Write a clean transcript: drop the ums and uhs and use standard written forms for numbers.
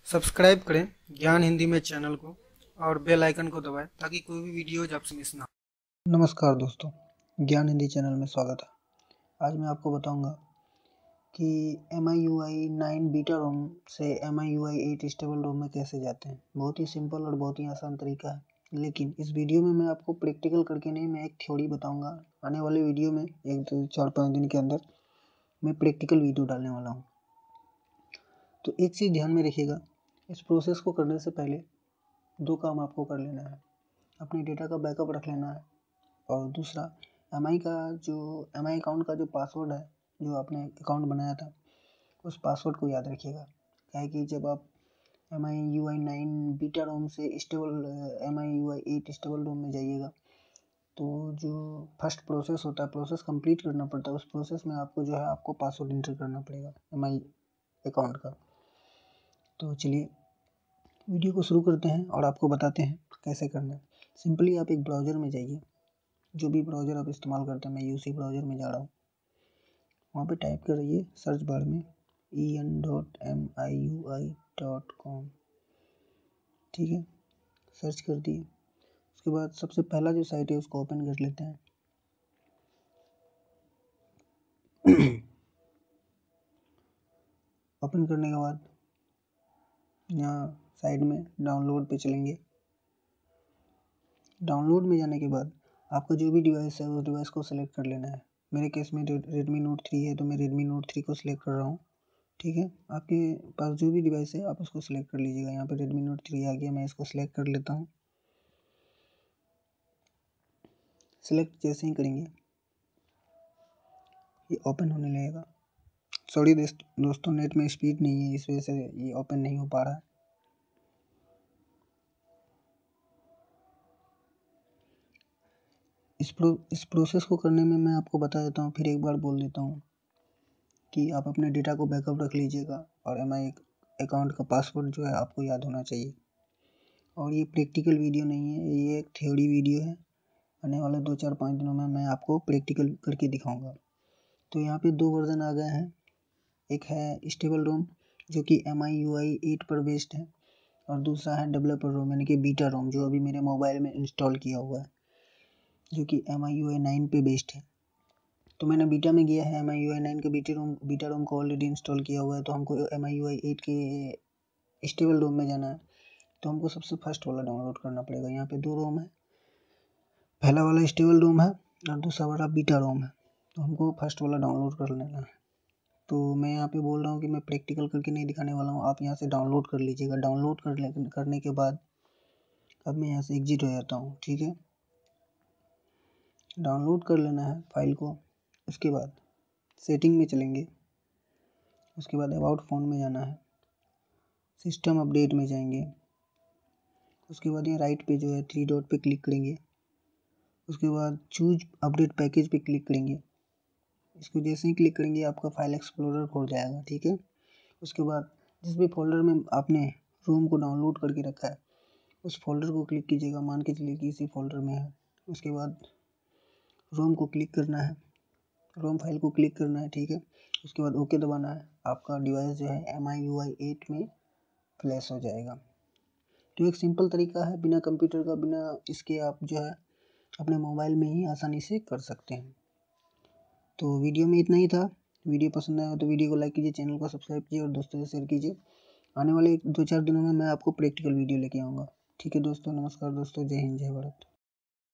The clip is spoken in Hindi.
सब्सक्राइब करें ज्ञान हिंदी में चैनल को और बेल आइकन को दबाएं ताकि कोई भी वीडियो आपसे मिस ना हो। नमस्कार दोस्तों, ज्ञान हिंदी चैनल में स्वागत है। आज मैं आपको बताऊंगा कि MIUI 9 बीटा रोम से MIUI 8 स्टेबल रोम में कैसे जाते हैं। बहुत ही सिंपल और बहुत ही आसान तरीका है, लेकिन इस वीडियो में मैं आपको प्रैक्टिकल करके नहीं, मैं एक थ्योरी बताऊंगा। आने वाले वीडियो में 1-4-5 दिन के अंदर मैं प्रैक्टिकल वीडियो डालने वाला हूँ। तो एक चीज़ ध्यान में रखिएगा, इस प्रोसेस को करने से पहले दो काम आपको कर लेना है। अपने डेटा का बैकअप रख लेना है और दूसरा MI अकाउंट का जो पासवर्ड है, जो आपने अकाउंट बनाया था, उस पासवर्ड को याद रखिएगा। क्या है कि जब आप MIUI 9 बीटा रोम से MIUI 8 स्टेबल रोम में जाइएगा तो जो फर्स्ट प्रोसेस होता है, प्रोसेस कंप्लीट करना पड़ता है। उस प्रोसेस में आपको पासवर्ड इंटर करना पड़ेगा MI अकाउंट का। तो चलिए वीडियो को शुरू करते हैं और आपको बताते हैं कैसे करना है। सिंपली आप एक ब्राउज़र में जाइए, जो भी ब्राउज़र आप इस्तेमाल करते हैं। मैं UC ब्राउज़र में जा रहा हूँ। वहाँ पे टाइप करिए सर्च बार में en.miui.com। ठीक है, सर्च कर दिए। उसके बाद सबसे पहला जो साइट है उसको ओपन कर लेते हैं। ओपन करने के बाद यहाँ साइड में डाउनलोड पे चलेंगे। डाउनलोड में जाने के बाद आपका जो भी डिवाइस है उस डिवाइस को सिलेक्ट कर लेना है। मेरे केस में Redmi Note 3 है तो मैं Redmi Note 3 को सिलेक्ट कर रहा हूँ। ठीक है, आपके पास जो भी डिवाइस है आप उसको सिलेक्ट कर लीजिएगा। यहाँ पे Redmi Note 3 आ गया, मैं इसको सिलेक्ट कर लेता हूँ। सिलेक्ट जैसे ही करेंगे ये ओपन होने लगेगा। सॉरी दोस्तों, नेट में स्पीड नहीं है, इस वजह से ये ओपन नहीं हो पा रहा है। इस प्रोसेस को करने में मैं आपको बता देता हूँ, फिर एक बार बोल देता हूँ कि आप अपने डेटा को बैकअप रख लीजिएगा और MI अकाउंट का पासवर्ड जो है आपको याद होना चाहिए। और ये प्रैक्टिकल वीडियो नहीं है, ये एक थ्योरी वीडियो है। आने वाले 2-4-5 दिनों में मैं आपको प्रैक्टिकल करके दिखाऊंगा। तो यहाँ पे 2 वर्जन आ गए हैं। एक है स्टेबल रोम जो कि MIUI 8 पर बेस्ड है और दूसरा है डेवलपर रोम यानी कि बीटा रोम जो अभी मेरे मोबाइल में इंस्टॉल किया हुआ है, जो कि MIUI 9 पे बेस्ड है। तो मैंने बीटा में गया है, MIUI 9 के बीटा रोम को ऑलरेडी इंस्टॉल किया हुआ है। तो हमको MIUI 8 के स्टेबल रोम में जाना है, तो हमको सबसे फर्स्ट वाला डाउनलोड करना पड़ेगा। यहाँ पे 2 रोम है, पहला वाला स्टेबल रोम है और दूसरा वाला बीटा रोम है। तो हमको फर्स्ट वाला डाउनलोड कर लेना है। तो मैं यहाँ पे बोल रहा हूँ कि मैं प्रैक्टिकल करके नहीं दिखाने वाला हूँ, आप यहाँ से डाउनलोड कर लीजिएगा। डाउनलोड करने के बाद अब मैं यहाँ से एग्जिट हो जाता हूँ। ठीक है, डाउनलोड कर लेना है फाइल को। उसके बाद सेटिंग में चलेंगे। उसके बाद अबाउट फ़ोन में जाना है, सिस्टम अपडेट में जाएंगे। उसके बाद यहाँ राइट पे जो है 3 डॉट पे क्लिक करेंगे। उसके बाद चूज अपडेट पैकेज पे क्लिक करेंगे। इसको जैसे ही क्लिक करेंगे आपका फाइल एक्सप्लोरर खोल जाएगा। ठीक है, उसके बाद जिस भी फोल्डर में आपने रोम को डाउनलोड करके रखा है उस फोल्डर को क्लिक कीजिएगा। मान के चलिए कि इसी फोल्डर में है। उसके बाद रोम को क्लिक करना है, रोम फाइल को क्लिक करना है। ठीक है, उसके बाद ओके दबाना है। आपका डिवाइस जो है MIUI 8 में फ्लैश हो जाएगा। तो एक सिंपल तरीका है, बिना कंप्यूटर का, बिना इसके आप जो है अपने मोबाइल में ही आसानी से कर सकते हैं। तो वीडियो में इतना ही था। वीडियो पसंद आया तो वीडियो को लाइक कीजिए, चैनल को सब्सक्राइब कीजिए और दोस्तों से शेयर कीजिए। आने वाले 2-4 दिनों में मैं आपको प्रैक्टिकल वीडियो लेके आऊँगा। ठीक है दोस्तों, नमस्कार दोस्तों, जय हिंद, जय भारत।